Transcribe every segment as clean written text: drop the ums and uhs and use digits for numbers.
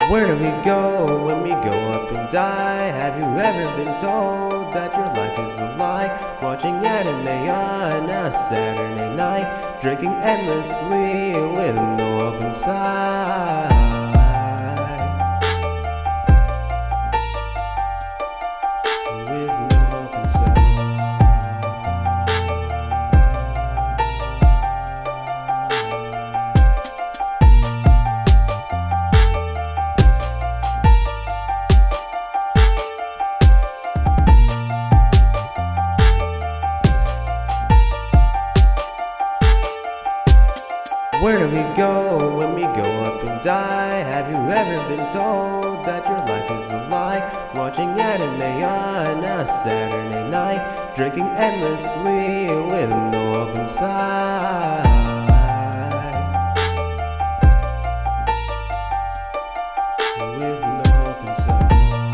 Where do we go when we go up and die? Have you ever been told that your life is a lie? Watching anime on a Saturday night, drinking endlessly with no open side. With no open side. Where do we go when we go up and die? Have you ever been told that your life is a lie? Watching anime on a Saturday night, drinking endlessly with no open side. With no open side.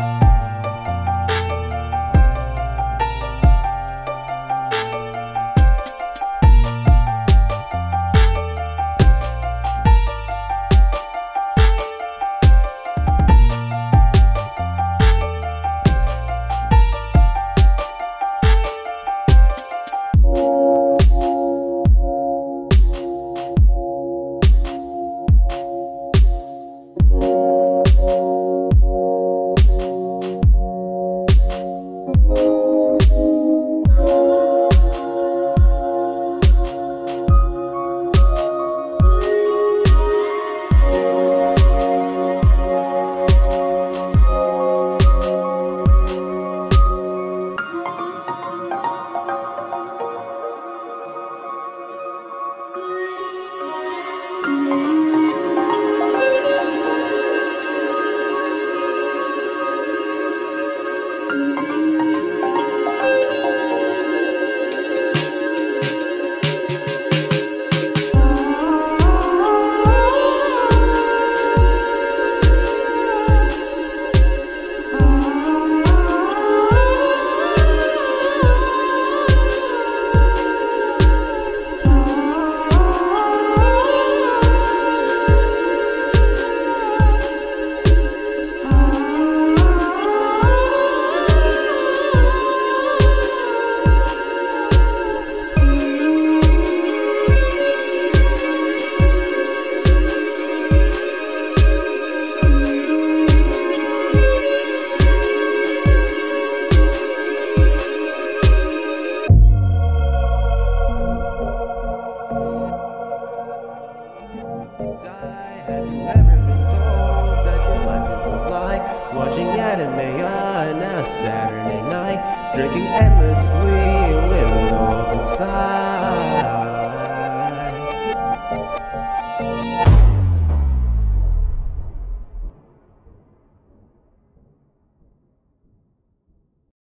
Have you ever been told that your life is a lie? Watching anime on a Saturday night, drinking endlessly with no open side.